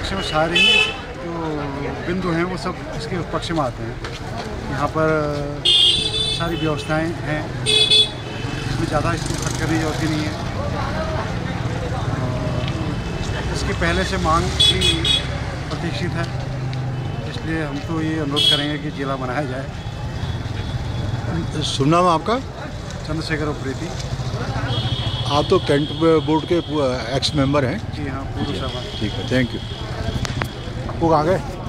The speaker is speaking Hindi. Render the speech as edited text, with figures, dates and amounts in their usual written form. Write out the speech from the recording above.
पक्ष में सारे ही जो बिंदु हैं वो सब इसके पक्ष में आते हैं। यहाँ पर सारी व्यवस्थाएं हैं, इसमें ज़्यादा इसको खर्च करने की जरूरत ही नहीं है। इसकी पहले से मांग भी प्रतीक्षित है, इसलिए हम तो ये अनुरोध करेंगे कि जिला बनाया जाए। शुभ नाम आपका? चंद्रशेखर उप्रेती। आप तो कैंट बोर्ड के एक्स मेंबर हैं? जी हाँ, पूर्व सभा। ठीक है, थैंक यू। आपको कहाँ गए?